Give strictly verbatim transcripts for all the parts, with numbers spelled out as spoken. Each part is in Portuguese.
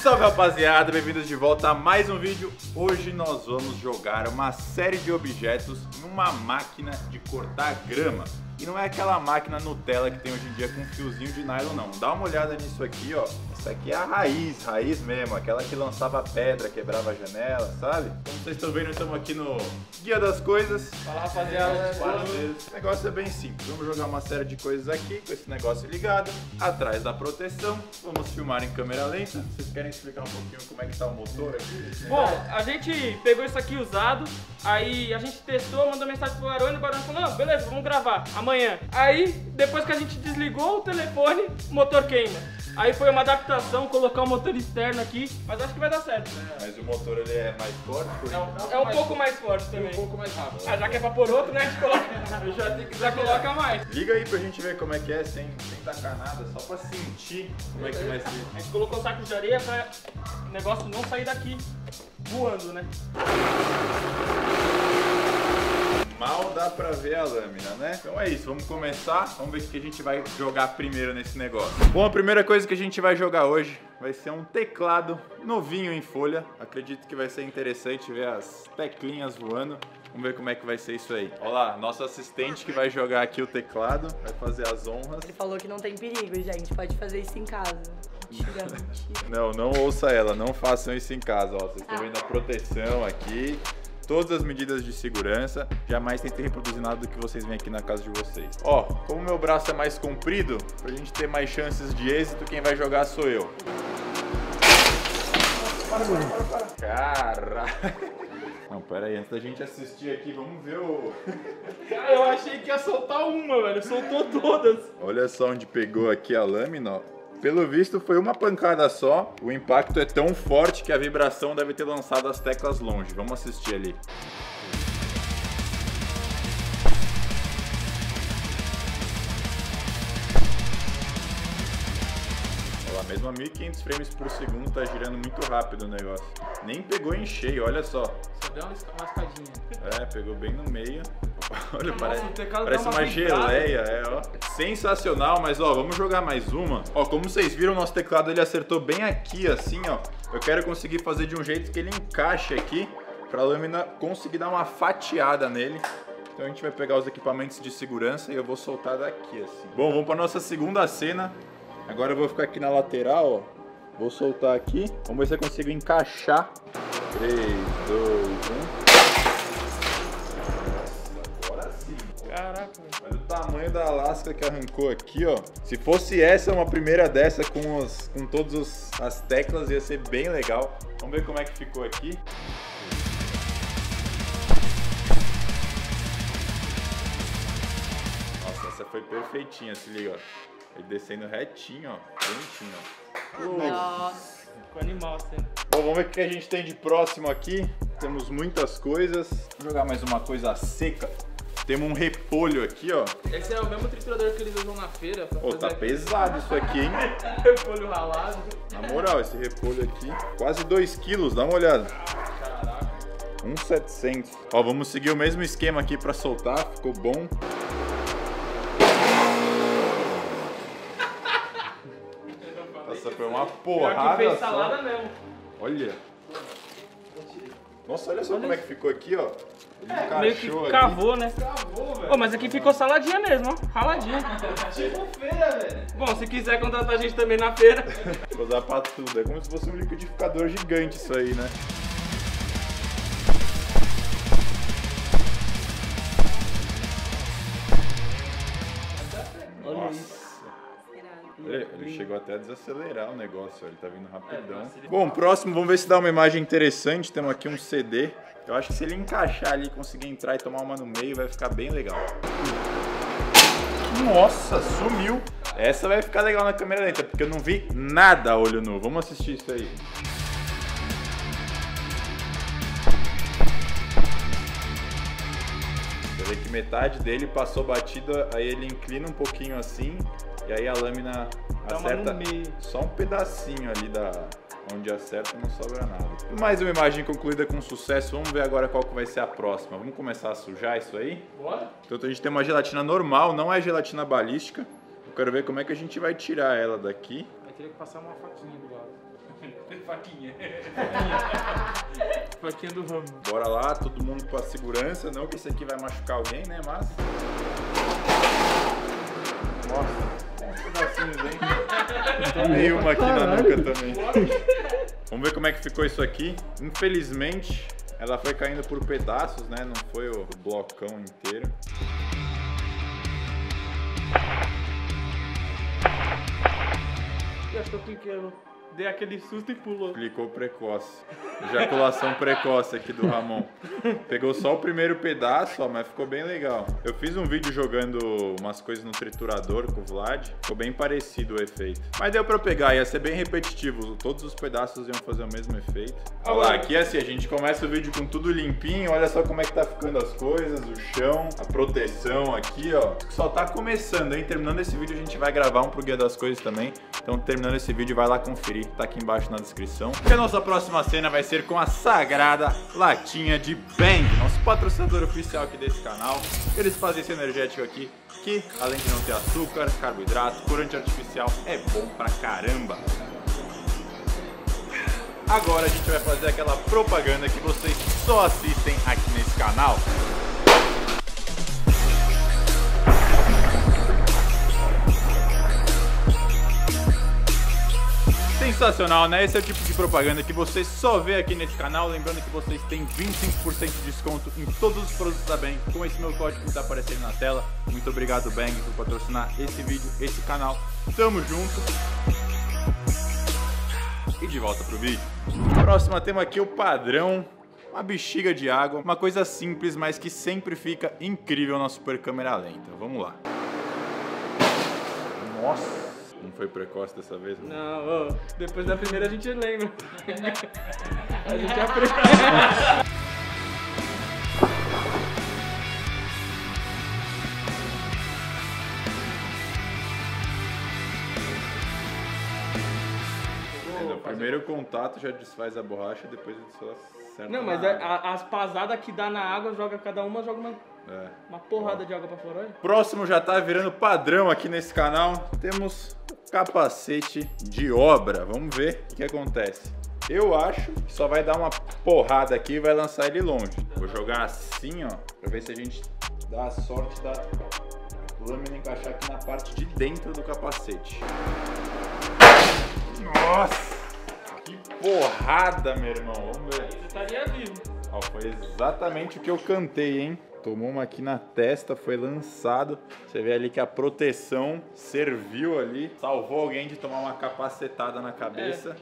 Salve rapaziada, bem-vindos de volta a mais um vídeo. Hoje nós vamos jogar uma série de objetos numa máquina de cortar grama. E não é aquela máquina Nutella que tem hoje em dia com um fiozinho de nylon não. Dá uma olhada nisso aqui, ó. Isso aqui é a raiz, raiz mesmo, aquela que lançava pedra, quebrava a janela, sabe? Como vocês estão vendo, estamos aqui no Guia das Coisas. Fala rapaziada, o negócio é bem simples. Vamos jogar uma série de coisas aqui com esse negócio ligado, atrás da proteção. Vamos filmar em câmera lenta. Vocês querem explicar um pouquinho como é que tá o motor aqui? Bom, a gente pegou isso aqui usado, aí a gente testou, mandou mensagem pro Barone, e o Barone falou, não, beleza, vamos gravar amanhã. Aí, depois que a gente desligou o telefone, o motor queima. Aí foi uma adaptação, colocar o motor externo aqui, mas acho que vai dar certo. É, mas o motor ele é mais forte? É um, é um mais pouco mais forte também. Um pouco mais rápido. Ah, já que é pra pôr outro, né, a gente coloca, já, tem que, já coloca mais. Liga aí pra gente ver como é que é, sem, sem tacar nada, só pra sentir como é que vai ser. A gente colocou sacos de areia pra o negócio não sair daqui voando, né? Mal dá pra ver a lâmina, né? Então é isso, vamos começar. Vamos ver o que a gente vai jogar primeiro nesse negócio. Bom, a primeira coisa que a gente vai jogar hoje vai ser um teclado novinho em folha. Acredito que vai ser interessante ver as teclinhas voando. Vamos ver como é que vai ser isso aí. Olha lá, nosso assistente que vai jogar aqui o teclado, vai fazer as honras. Ele falou que não tem perigo, gente. Pode fazer isso em casa. Mentira, mentira. Não, não ouça ela, não façam isso em casa. Ó, vocês estão vendo a proteção aqui. Todas as medidas de segurança, jamais tentei reproduzir nada do que vocês veem aqui na casa de vocês. Ó, como meu braço é mais comprido, pra gente ter mais chances de êxito, quem vai jogar sou eu. Para, para, para, para. Caralho. Não, pera aí, antes da gente assistir aqui, vamos ver o... Cara, eu achei que ia soltar uma, velho, soltou todas. Olha só onde pegou aqui a lâmina, ó. Pelo visto foi uma pancada só, o impacto é tão forte que a vibração deve ter lançado as teclas longe. Vamos assistir ali. Olha lá, mesmo a mil e quinhentos frames por segundo tá girando muito rápido o negócio. Nem pegou em cheio, olha só. Só deu uma escadinha. É, pegou bem no meio. Olha, Nossa, parece, o teclado parece dá uma, uma geleia, é, ó. Sensacional, mas ó, vamos jogar mais uma. Ó, como vocês viram, nosso teclado ele acertou bem aqui, assim, ó. Eu quero conseguir fazer de um jeito que ele encaixe aqui, pra lâmina conseguir dar uma fatiada nele. Então a gente vai pegar os equipamentos de segurança e eu vou soltar daqui, assim. Bom, vamos pra nossa segunda cena. Agora eu vou ficar aqui na lateral, ó. Vou soltar aqui. Vamos ver se eu consigo encaixar. três, dois, um... Caraca, olha o tamanho da lasca que arrancou aqui, ó. Se fosse essa, uma primeira dessa com, os, com todas as teclas, ia ser bem legal. Vamos ver como é que ficou aqui. Nossa, essa foi perfeitinha, se liga, ó. Ele descendo retinho, ó. Bonitinho, ó. Nossa. ficou animal sendo. Bom, vamos ver o que a gente tem de próximo aqui. Temos muitas coisas. Vou jogar mais uma coisa seca. Temos um repolho aqui, ó. Esse é o mesmo triturador que eles usam na feira. Pra Pô, fazer tá aquele- pesado isso aqui, hein? Repolho ralado. Na moral, esse repolho aqui, quase dois quilos, dá uma olhada. Caraca. um mil e setecentos. Ó, vamos seguir o mesmo esquema aqui pra soltar, ficou bom. Essa foi uma Pior que porrada fez só. salada mesmo. Olha. Nossa, olha só como é que ficou aqui, ó. Ele Meio que encaixou aqui. cavou, né? Travou, velho. Pô, mas aqui ficou saladinha mesmo, ó. Raladinha. Tipo feira, velho. Bom, se quiser contratar a gente também na feira. Vou usar pra tudo. É como se fosse um liquidificador gigante isso aí, né? Olha Nossa. Ele, ele chegou até a desacelerar o negócio, ó, ele tá vindo rapidão. É, Bom, próximo, vamos ver se dá uma imagem interessante. Temos aqui um C D. Eu acho que se ele encaixar ali, conseguir entrar e tomar uma no meio, vai ficar bem legal. Nossa, sumiu! Essa vai ficar legal na câmera lenta, porque eu não vi nada a olho nu. Vamos assistir isso aí. Você vê que metade dele passou batida, aí ele inclina um pouquinho assim, e aí a lâmina Dá uma acerta no meio. só um pedacinho ali da onde acerta, não sobra nada. Mais uma imagem concluída com sucesso. Vamos ver agora qual que vai ser a próxima. Vamos começar a sujar isso aí? Bora? Então a gente tem uma gelatina normal, não é gelatina balística. Eu quero ver como é que a gente vai tirar ela daqui. Vai ter que passar uma faquinha do lado. Faquinha. Faquinha do ramo. Bora lá, todo mundo com a segurança, não que esse aqui vai machucar alguém, né, mas... Nossa, uns pedacinhos, hein? Tomei uma aqui na nuca também. Vamos ver como é que ficou isso aqui. Infelizmente, ela foi caindo por pedaços, né? Não foi o blocão inteiro. Eu acho que eu cliquei, eu dei aquele susto e pulou. Clicou precoce. Ejaculação precoce aqui do Ramon. Pegou só o primeiro pedaço, ó, mas ficou bem legal. Eu fiz um vídeo jogando umas coisas no triturador com o Vlad. Ficou bem parecido o efeito. Mas deu pra pegar, ia ser bem repetitivo. Todos os pedaços iam fazer o mesmo efeito. Olha lá, aqui é assim, a gente começa o vídeo com tudo limpinho. Olha só como é que tá ficando as coisas, o chão, a proteção aqui, ó. Só tá começando, hein? Terminando esse vídeo, a gente vai gravar um pro Guia das Coisas também. Então, terminando esse vídeo, vai lá conferir. Tá aqui embaixo na descrição. E a nossa próxima cena vai ser com a sagrada latinha de Bang, nosso patrocinador oficial aqui desse canal. Eles fazem esse energético aqui, que além de não ter açúcar, carboidrato, corante artificial, é bom pra caramba. Agora a gente vai fazer aquela propaganda que vocês só assistem aqui nesse canal. Sensacional, né? Esse é o tipo de propaganda que você só vê aqui nesse canal. Lembrando que vocês têm vinte e cinco por cento de desconto em todos os produtos da Bang com esse meu código que está aparecendo na tela. Muito obrigado, Bang, por patrocinar esse vídeo, esse canal. Tamo junto. E de volta pro vídeo. Próximo tema aqui, o padrão. Uma bexiga de água. Uma coisa simples, mas que sempre fica incrível na super câmera lenta. Vamos lá. Nossa. Não foi precoce dessa vez? Né? Não, oh, depois da primeira a gente lembra. A gente aprende. O primeiro contato já desfaz a borracha, depois ele só acerta. Não, mas é, a, as pasadas que dá na água, joga cada uma, joga uma, é. uma porrada de água pra fora. Olha. Próximo já tá virando padrão aqui nesse canal. Temos capacete de obra. Vamos ver o que acontece. Eu acho que só vai dar uma porrada aqui e vai lançar ele longe. Vou jogar assim, ó, pra ver se a gente dá a sorte da lâmina encaixar aqui na parte de dentro do capacete. Nossa! Que porrada, meu irmão. Vamos ver. Você estaria vivo. Ó, foi exatamente o que eu cantei, hein? Tomou uma aqui na testa, foi lançado. Você vê ali que a proteção serviu ali. Salvou alguém de tomar uma capacetada na cabeça.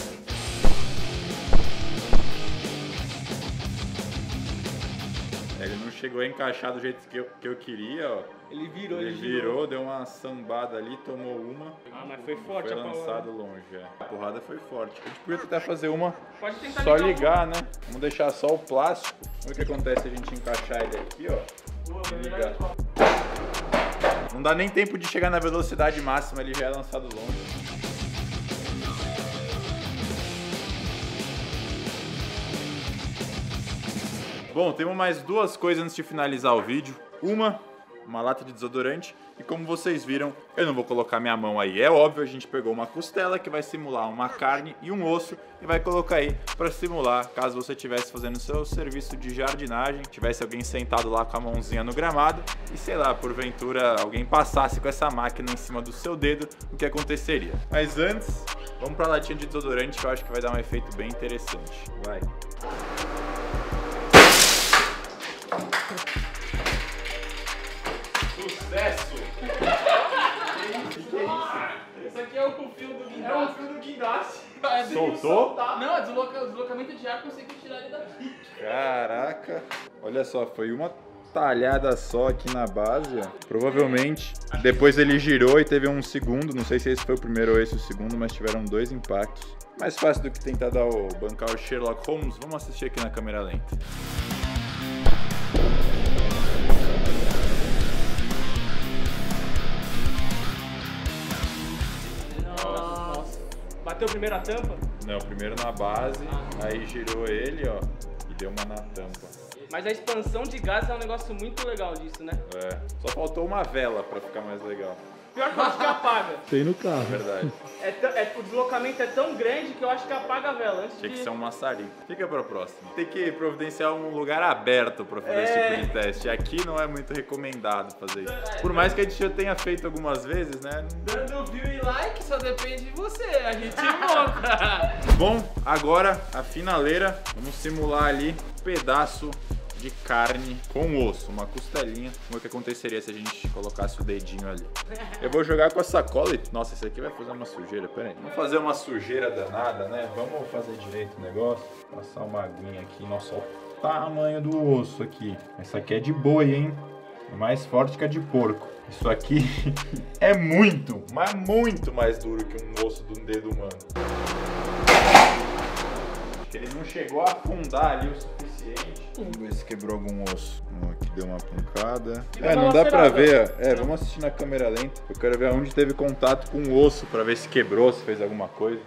É. Ele não chegou a encaixar do jeito que eu, que eu queria, ó. Ele virou, ele, ele virou, girou. deu uma sambada ali, tomou uma. Ah, mas foi forte foi a lançado palavra. longe, é. A porrada foi forte. A gente podia tentar fazer uma, Pode tentar só ligar ligar, né? Vamos deixar só o plástico. Vamos ver o que acontece se a gente encaixar ele aqui, ó. Boa, E vai ligar. Não dá nem tempo de chegar na velocidade máxima, ele já é lançado longe. Bom, temos mais duas coisas antes de finalizar o vídeo. Uma, uma lata de desodorante. E como vocês viram, eu não vou colocar minha mão aí. É óbvio, a gente pegou uma costela que vai simular uma carne e um osso e vai colocar aí para simular caso você estivesse fazendo seu serviço de jardinagem, tivesse alguém sentado lá com a mãozinha no gramado e, sei lá, porventura alguém passasse com essa máquina em cima do seu dedo, o que aconteceria. Mas antes, vamos para a latinha de desodorante que eu acho que vai dar um efeito bem interessante. Vai! Sucesso! Isso aqui é o fio do guindaste. É o fio do guindaste. É de Soltou? soltar. Não, é desloca, deslocamento de ar, consegui tirar ele daqui. Caraca! Olha só, foi uma talhada só aqui na base, ó. Provavelmente, depois ele girou e teve um segundo, não sei se esse foi o primeiro ou esse o segundo, mas tiveram dois impactos. Mais fácil do que tentar dar o bancar o Sherlock Holmes, vamos assistir aqui na câmera lenta. Nossa. Bateu primeiro a tampa? Não, primeiro na base, aí girou ele, ó, e deu uma na tampa. Mas a expansão de gases é um negócio muito legal disso, né? É, só faltou uma vela pra ficar mais legal. Pior que eu acho que apaga. Tem no carro. Verdade. É tão- é- o deslocamento é tão grande que eu acho que apaga a vela. Antes Tinha que de... ser um maçarico. Fica pra próxima. Tem que providenciar um lugar aberto pra fazer esse É. tipo de teste. Aqui não é muito recomendado fazer isso. Por mais que a gente já tenha feito algumas vezes, né? Dando view e like só depende de você. A gente monta. Bom, agora a finaleira. Vamos simular ali um pedaço de carne com osso, uma costelinha. Como é que aconteceria se a gente colocasse o dedinho ali? Eu vou jogar com a sacola e... Nossa, esse aqui vai fazer uma sujeira, pera aí. Vamos fazer uma sujeira danada, né? Vamos fazer direito o negócio. Passar uma aguinha aqui. Nossa, olha o tamanho do osso aqui. Essa aqui é de boi, hein? É mais forte que a de porco. Isso aqui é muito, mas muito mais duro que um osso de um dedo humano. Acho que ele não chegou a afundar ali o suficiente. Vamos ver se quebrou algum osso. Um aqui deu uma pancada. deu É, uma não dá pra lacerada. ver. É, vamos assistir na câmera lenta. Eu quero ver onde teve contato com o osso pra ver se quebrou, se fez alguma coisa.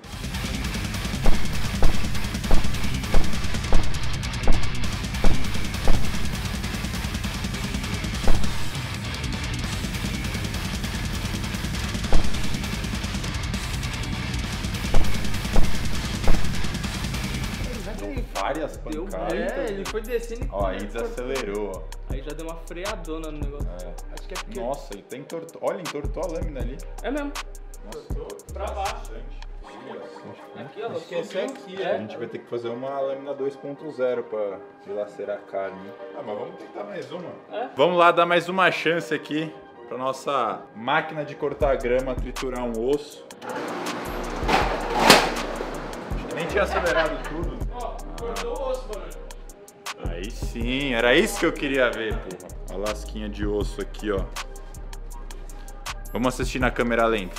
Várias Deu pancadas. É, ele foi descendo e Ó, aí desacelerou, ó. Aí já deu uma freadona no negócio. É. Acho que é porque... Nossa, ele tem entortou. Olha, entortou a lâmina ali. É mesmo. Nossa, Pra baixo. bastante. Aqui, ó. Acho que esse aqui, A gente vai ter que fazer uma lâmina dois ponto zero pra dilacerar a carne. Ah, mas vamos tentar mais uma. É? Vamos lá dar mais uma chance aqui pra nossa máquina de cortar grama triturar um osso. Acho que nem tinha acelerado tudo. Ó, cortou o osso, mano. Aí sim, era isso que eu queria ver, porra. A lasquinha de osso aqui, ó. Vamos assistir na câmera lenta.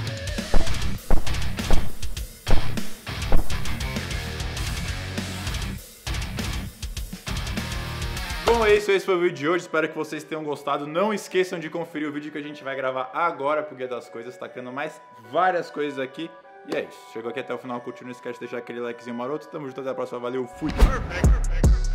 Bom, é isso, esse foi o vídeo de hoje, espero que vocês tenham gostado. Não esqueçam de conferir o vídeo que a gente vai gravar agora pro Guia das Coisas, tacando mais várias coisas aqui. E é isso, chegou aqui até o final, curtiu, não esquece de deixar aquele likezinho maroto. Tamo junto, até a próxima, valeu, fui! Perfect, perfect, perfect.